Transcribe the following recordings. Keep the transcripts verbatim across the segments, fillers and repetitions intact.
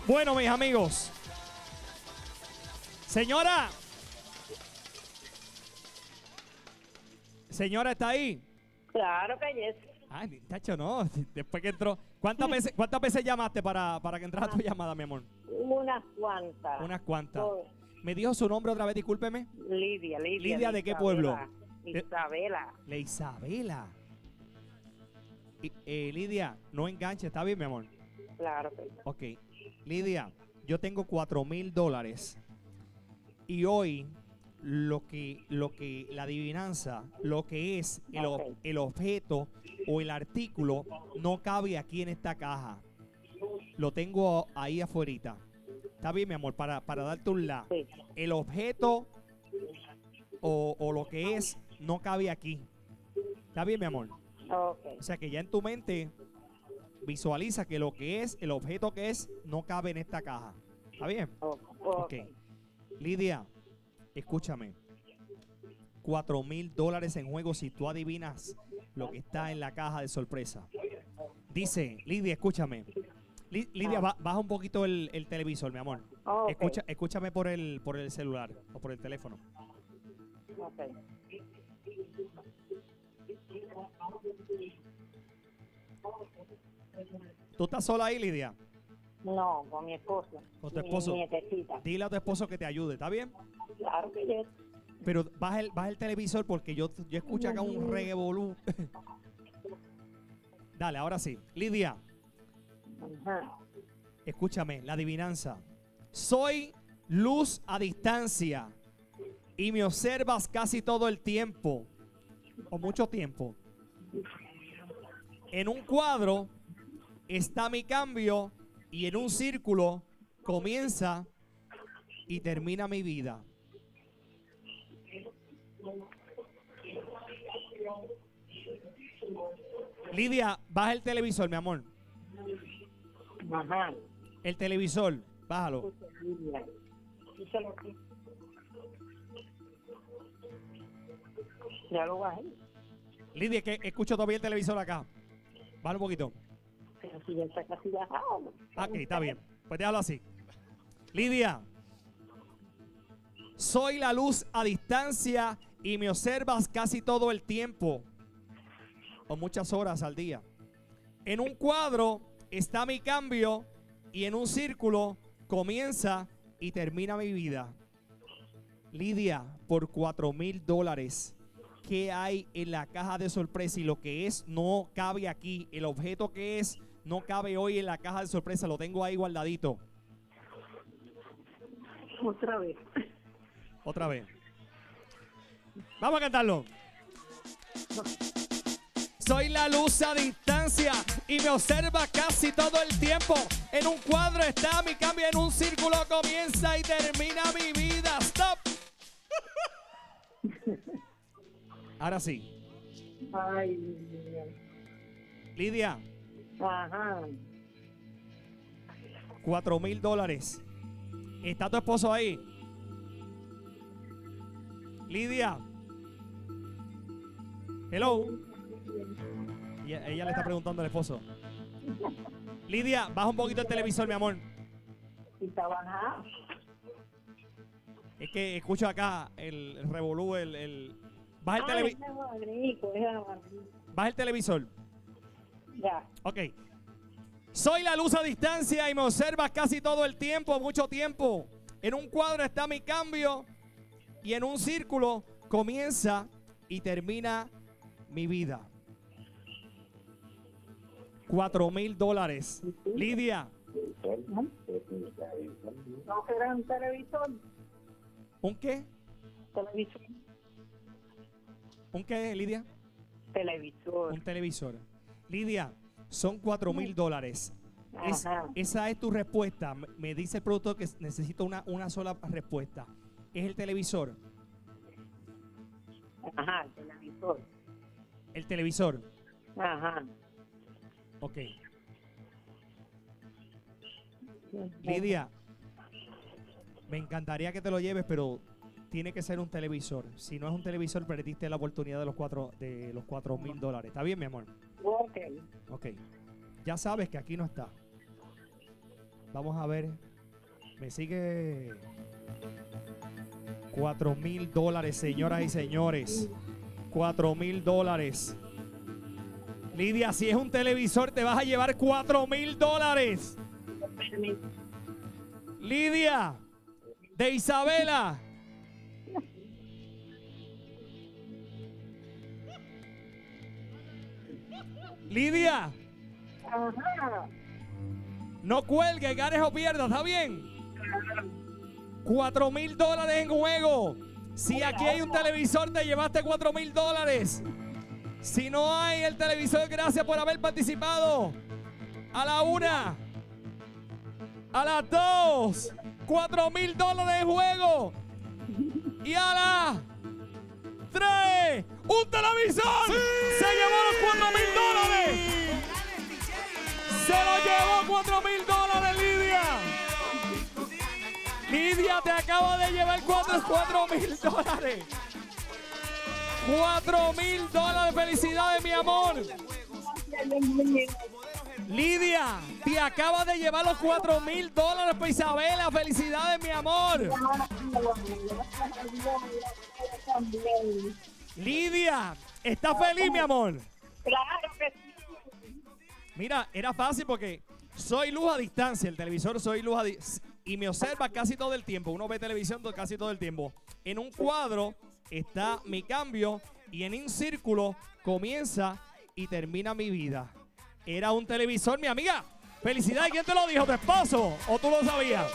Bueno, mis amigos. Señora. Señora, ¿está ahí? Claro que yes. Ay, tacho, no. Después que entró. ¿Cuántas veces, cuántas veces llamaste para, para que entrara tu llamada, mi amor? Unas cuantas. Unas cuantas. Oh, ¿Me dijo su nombre otra vez? Discúlpeme. Lidia, Lidia. ¿Lidia de qué pueblo? Isabela. La Isabela. Y, eh, Lidia, no enganche, ¿está bien, mi amor? Claro que sí. Ok. Lidia, yo tengo cuatro mil dólares. Y hoy, lo que, lo que, la adivinanza, lo que es el, ob- Ok. el objeto o el artículo, no cabe aquí en esta caja. Lo tengo ahí afuerita. Está bien, mi amor, para, para darte un la. Sí. El objeto o, o lo que es no cabe aquí. Está bien, mi amor. Ok. O sea que ya en tu mente visualiza que lo que es, el objeto que es, no cabe en esta caja. ¿Está bien? Ok. Ok. Lidia, escúchame. Cuatro mil dólares en juego si tú adivinas lo que está en la caja de sorpresa. Dice, Lidia, escúchame. Li- Lidia, ba- baja un poquito el, el televisor, mi amor. Ok. Escucha, escúchame por el, por el celular o por el teléfono. Ok. ¿Tú estás sola ahí, Lidia? No, con mi esposo. Con tu Mi esposo. nietecita. Dile a tu esposo que te ayude, ¿está bien? Claro que yes. Pero baja el, baja el televisor porque yo, yo escucho acá un revolú. Dale, ahora sí. Lidia, Ajá. escúchame, la adivinanza. Soy luz a distancia y me observas casi todo el tiempo, o mucho tiempo. En un cuadro está mi cambio y en un círculo comienza y termina mi vida. Lidia, baja el televisor, mi amor. Ajá. El televisor, bájalo. Lidia. Díselo aquí. Ya lo bajé. Lidia, que escucho todavía el televisor acá. Bájalo un poquito. Pero si ya está casi bajado. Ok, está bien. Pues déjalo así. Lidia, soy la luz a distancia y me observas casi todo el tiempo, o muchas horas al día. En un cuadro está mi cambio y en un círculo comienza y termina mi vida. Lidia, por cuatro mil dólares, ¿qué hay en la caja de sorpresa? Y lo que es no cabe aquí. El objeto que es no cabe hoy en la caja de sorpresa. Lo tengo ahí guardadito. Otra vez. Otra vez. Vamos a cantarlo. Soy la luz a distancia y me observa casi todo el tiempo. En un cuadro está mi cambio, en un círculo comienza y termina mi vida. Stop. Ahora sí. Ay, Lidia. Lidia, Ajá. cuatro mil dólares. ¿Está tu esposo ahí? Lidia. Hello. Ella, ella le está preguntando al esposo. Lidia, baja un poquito el televisor, mi amor. Y está bajado. Es que escucho acá el, el revolú, el, el... Baja el, Ay, televi- es abanico, es abanico. baja el televisor. Ya. Ok. Soy la luz a distancia y me observas casi todo el tiempo, mucho tiempo. En un cuadro está mi cambio y en un círculo comienza y termina mi vida. Cuatro mil dólares. Lidia, No será un televisor. ¿un qué? Televisor. ¿Un qué, Lidia? Televisor. Un televisor. Lidia, son cuatro mil dólares. Es- Ajá. esa es tu respuesta. Me- Me dice el productor que necesito una, una sola respuesta. ¿Es el televisor? Ajá, el televisor. El televisor. Ajá. Ok. Lidia, me encantaría que te lo lleves, pero tiene que ser un televisor. Si no es un televisor, perdiste la oportunidad de los cuatro de los cuatro mil dólares. ¿Está bien, mi amor? Ok. Ok. Ya sabes que aquí no está. Vamos a ver. Me sigue cuatro mil dólares, señoras y señores. Cuatro mil dólares. Lidia, si es un televisor, te vas a llevar cuatro mil dólares. Lidia, de Isabela. Lidia. Ajá. No cuelgue, ganes o pierdas, ¿está bien? Cuatro mil dólares en juego. Si aquí hay un televisor, te llevaste cuatro mil dólares. Si no hay el televisor, gracias por haber participado. A la una. A las dos. Cuatro mil dólares en juego. Y a la tres. ¡Un televisor! ¡Sí! ¡Se llevó los cuatro mil dólares! ¡Se lo llevó cuatro mil dólares, Lidia! Lidia, te acaba de llevar cuatro mil dólares. cuatro mil dólares. Felicidades, mi amor. Lidia, te acaba de llevar los cuatro mil dólares para Isabela. Felicidades, mi amor. Lidia, ¿estás feliz, mi amor? Claro que sí. Mira, era fácil porque soy luz a distancia. El televisor soy luz a distancia. Y me observa casi todo el tiempo. Uno ve televisión casi todo el tiempo. En un cuadro está mi cambio y en un círculo comienza y termina mi vida. Era un televisor, mi amiga. Felicidades. ¿Quién te lo dijo? ¿Tu esposo? ¿O tú lo sabías?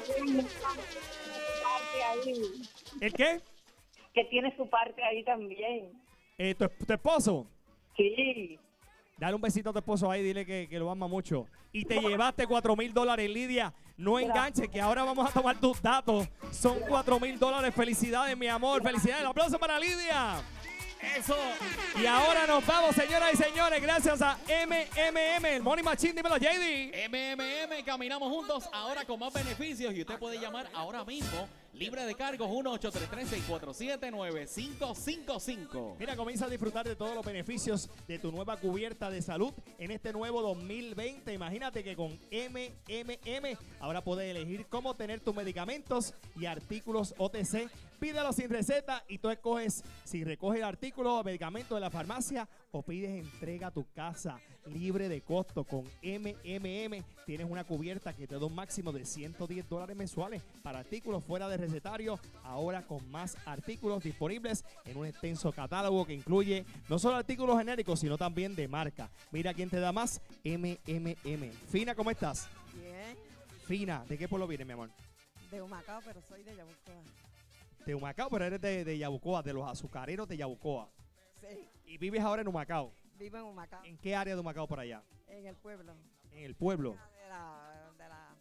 ¿El qué? Que tiene su parte ahí también. Eh, ¿tu, ¿Tu esposo? Sí. Dale un besito a tu esposo ahí, dile que, que lo ama mucho. Y te llevaste cuatro mil dólares, Lidia. No enganches, que ahora vamos a tomar tus datos. Son cuatro mil dólares. Felicidades, mi amor. Felicidades. Un aplauso para Lidia. Eso. Y ahora nos vamos, señoras y señores, gracias a M M M, el Money Machine. Dímelo, J D. M M M, caminamos juntos ahora con más beneficios y usted puede llamar ahora mismo, libre de cargos, uno ocho tres tres, seis cuatro siete, nueve cinco cinco cinco. Mira, comienza a disfrutar de todos los beneficios de tu nueva cubierta de salud en este nuevo dos mil veinte. Imagínate que con M M M ahora puedes elegir cómo tener tus medicamentos y artículos O T C. Pídelo sin receta y tú escoges si recoges el artículo o medicamento de la farmacia o pides entrega a tu casa libre de costo. Con M M M tienes una cubierta que te da un máximo de ciento diez dólares mensuales para artículos fuera de recetario, ahora con más artículos disponibles en un extenso catálogo que incluye no solo artículos genéricos sino también de marca. Mira quién te da más, M M M. Fina, ¿cómo estás? Bien, Fina, ¿de qué pueblo vienes, mi amor? de Humacao, pero soy de Yabucoa. De Humacao, pero eres de, de Yabucoa, de los azucareros de Yabucoa. Sí, Y vives ahora en Humacao. vivo en Humacao, ¿En qué área de Humacao por allá? en el pueblo. En el pueblo, De la, de la,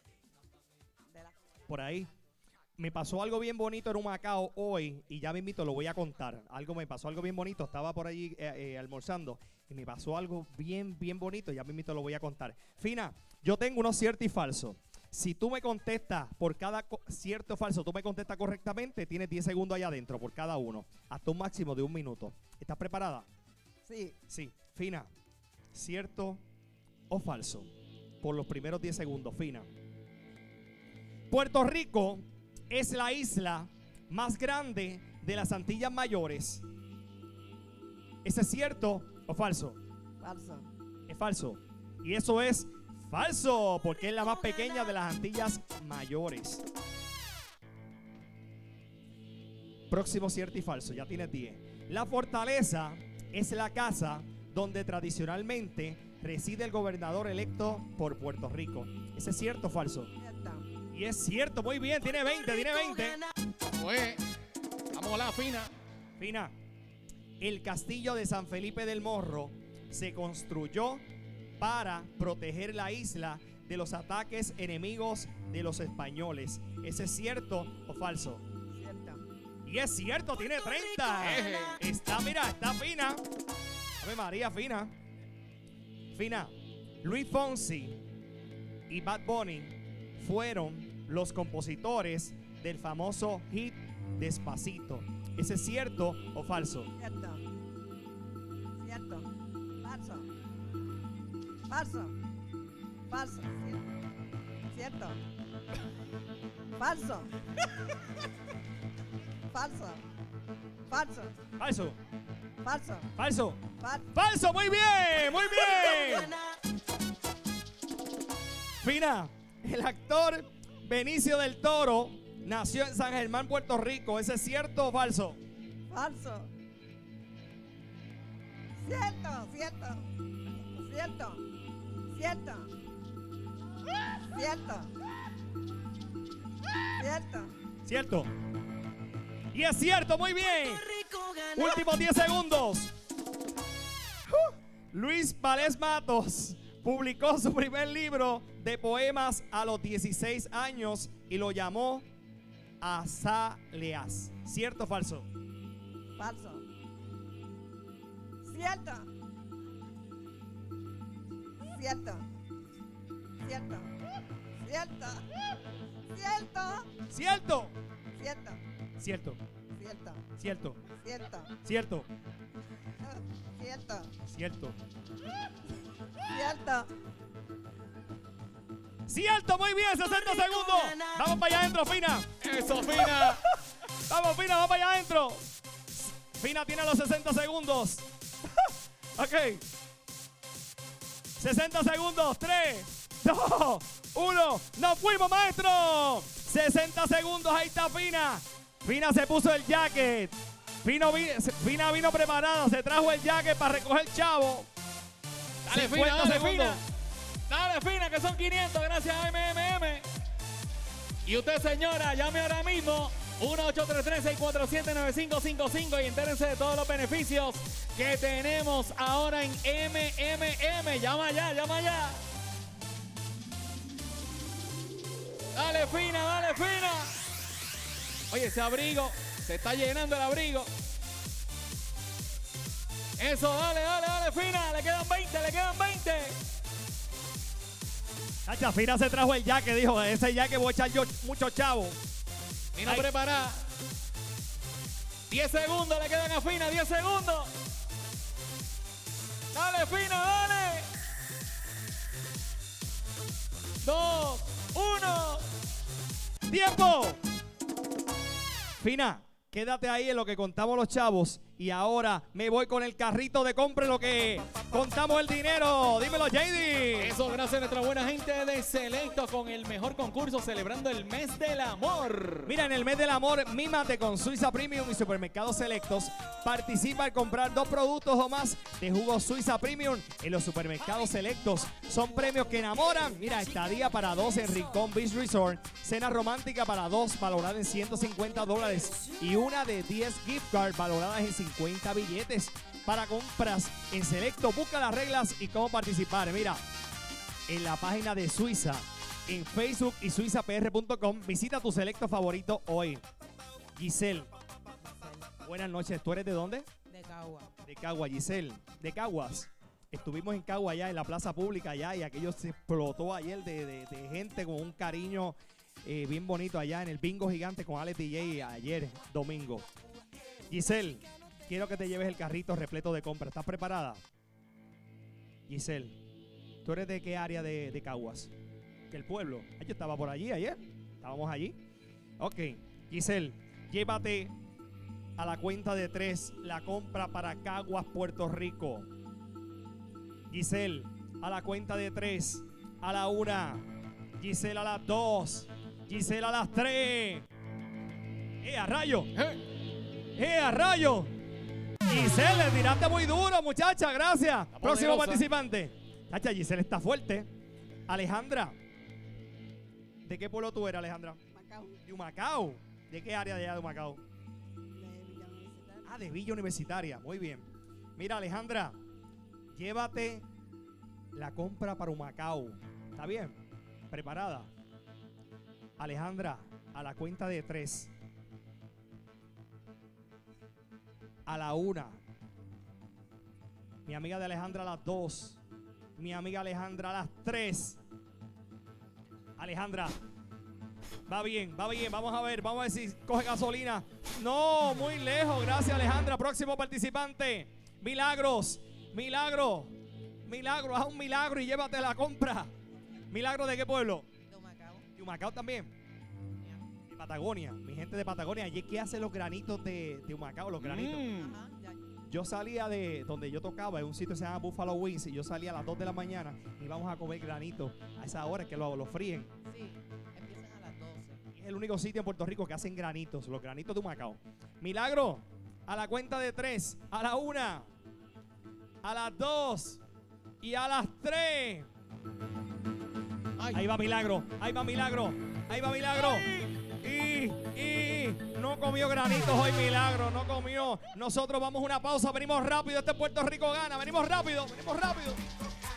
de la, por ahí. Me pasó algo bien bonito en Humacao hoy y ya mismito lo voy a contar. Algo me pasó algo bien bonito. Estaba por allí eh, eh, almorzando y me pasó algo bien, bien bonito. Ya mismito lo voy a contar. Fina, yo tengo unos cierto y falso. Si tú me contestas por cada cierto o falso, tú me contestas correctamente, tienes diez segundos allá adentro por cada uno. Hasta un máximo de un minuto. ¿Estás preparada? sí, Sí. Fina, ¿cierto o falso? Por los primeros diez segundos, Fina. Puerto Rico es la isla más grande de las Antillas Mayores. ¿Eso es cierto o falso? falso. Es falso. Y eso es falso, porque es la más pequeña de las Antillas Mayores. Próximo cierto y falso, ya tienes diez. La fortaleza es la casa donde tradicionalmente reside el gobernador electo por Puerto Rico. ¿Ese es cierto o falso? Cierto. Y es cierto, muy bien, tiene veinte, tiene veinte. Pues, vamos a la Fina. Fina, el castillo de San Felipe del Morro se construyó para proteger la isla de los ataques enemigos de los españoles. ¿Ese es cierto o falso? Cierto. Y es cierto, tiene treinta. Eje. Está, mira, está Fina. Ave María, Fina. Fina, Luis Fonsi y Bad Bunny fueron los compositores del famoso hit Despacito. ¿Ese es cierto o falso? Cierto. Cierto. Falso. Falso. Falso. Cierto. Cierto. Falso. Falso. Falso. Falso. Falso. Falso. Falso. Falso. Muy bien. Muy bien. Fina, el actor Benicio del Toro nació en San Germán, Puerto Rico. ¿Ese es cierto o falso? Falso. Cierto, cierto. Cierto. Cierto. Cierto. Cierto. Cierto. Y es cierto, muy bien. Últimos diez segundos. Uh, Luis Valdés Matos publicó su primer libro de poemas a los dieciséis años y lo llamó Azaleas. ¿Cierto o falso? Falso. Cierto. Cierto. Cierto. Cierto. Cierto. ¿Cierto? Cierto. Cierto. Cierto. Cierto. Cierto. Cierto. Cierto. Cierto. Cierto. Cierto, muy bien, sesenta segundos. Vamos para allá adentro, Fina. Eso, Fina. Vamos, Fina, vamos para allá adentro. Fina tiene los sesenta segundos. Ok. sesenta segundos. tres, dos, uno. ¡Nos fuimos, maestro! sesenta segundos. Ahí está Fina. Fina se puso el jacket. Fina vino, Fina vino preparada. Se trajo el jacket para recoger el chavo. Dale, Fina, cincuenta dale, segundos. Fina. Dale, Fina, que son quinientos, gracias a M M M. Y usted, señora, llame ahora mismo uno ocho tres tres, seis cuatro siete, nueve cinco cinco cinco y entérense de todos los beneficios que tenemos ahora en M M M. Llama ya, llama ya. Dale, Fina, dale, Fina. Oye, ese abrigo, se está llenando el abrigo. Eso, dale, dale, dale, Fina. Le quedan veinte, le quedan veinte. Tacha, Fina se trajo el jacket, dijo, ese jacket voy a echar yo muchos chavos. Vino Ay. preparada. diez segundos le quedan a Fina, diez segundos. Dale, Fina, dale. dos, uno. ¡Tiempo! Fina, quédate ahí en lo que contamos los chavos. Y ahora me voy con el carrito de compra en lo que contamos el dinero. Dímelo, J D. Eso gracias a nuestra buena gente de Selecto con el mejor concurso celebrando el mes del amor. Mira, en el mes del amor, mímate con Suiza Premium y Supermercados Selectos. Participa al comprar dos productos o más de jugos Suiza Premium en los supermercados Selectos. Son premios que enamoran. Mira, estadía para dos en Rincón Beach Resort. Cena romántica para dos valorada en ciento cincuenta dólares. Y una de diez gift cards valoradas en cincuenta billetes. Para compras en Selecto, busca las reglas y cómo participar. Mira, en la página de Suiza, en Facebook y suiza p r punto com, visita tu Selecto favorito hoy. Giselle, buenas noches. ¿Tú eres de dónde? De Cagua. De Cagua, Giselle. De Caguas. Estuvimos en Cagua allá, en la plaza pública allá, y aquello se explotó ayer de, de, de gente con un cariño eh, bien bonito allá en el bingo gigante con Alex D J ayer, domingo. Giselle, quiero que te lleves el carrito repleto de compras. ¿Estás preparada? Giselle, ¿tú eres de qué área de, de Caguas? Que el pueblo. Yo estaba por allí ayer. Estábamos allí. Ok. Giselle, llévate a la cuenta de tres la compra para Caguas, Puerto Rico. Giselle, a la cuenta de tres. A la una. Giselle a las dos. Giselle a las tres. ¡Eh, a rayo! Eh, ¡Eh, a rayo! Giselle, le tiraste muy duro, muchacha, gracias. Próximo poderosa. participante. Chacha, Giselle está fuerte. Alejandra, ¿de qué pueblo tú eres, Alejandra? Macao. De Humacao. ¿De qué área de allá de Humacao? De Villa Universitaria. Ah, de Villa Universitaria. Muy bien. Mira, Alejandra, llévate la compra para Humacao. ¿Está bien? ¿Preparada? Alejandra, a la cuenta de tres. A la una. Mi amiga de Alejandra a las dos. Mi amiga Alejandra a las tres. Alejandra, va bien, va bien. Vamos a ver, vamos a ver si coge gasolina. No, muy lejos. Gracias, Alejandra. Próximo participante. Milagros. Milagro. Milagro, haz un milagro y llévate la compra. ¿Milagro de qué pueblo? De Macao. Humacao también. De Patagonia. Mi gente de Patagonia. Allí es que hace los granitos de, de Humacao, los granitos. Mm. Ajá, ya. Yo salía de donde yo tocaba, en un sitio que se llama Buffalo Wings, y yo salía a las dos de la mañana y íbamos a comer granitos a esa hora que lo, lo fríen. Sí, empiezan a las doce. Es el único sitio en Puerto Rico que hacen granitos, los granitos de Humacao. Milagro, a la cuenta de tres, a la una, a las dos y a las tres. Ay. Ahí va Milagro, ahí va Milagro, ahí va Milagro. Y, y no comió granitos hoy Milagro, no comió. Nosotros vamos a una pausa, venimos rápido, este Puerto Rico gana, venimos rápido, venimos rápido.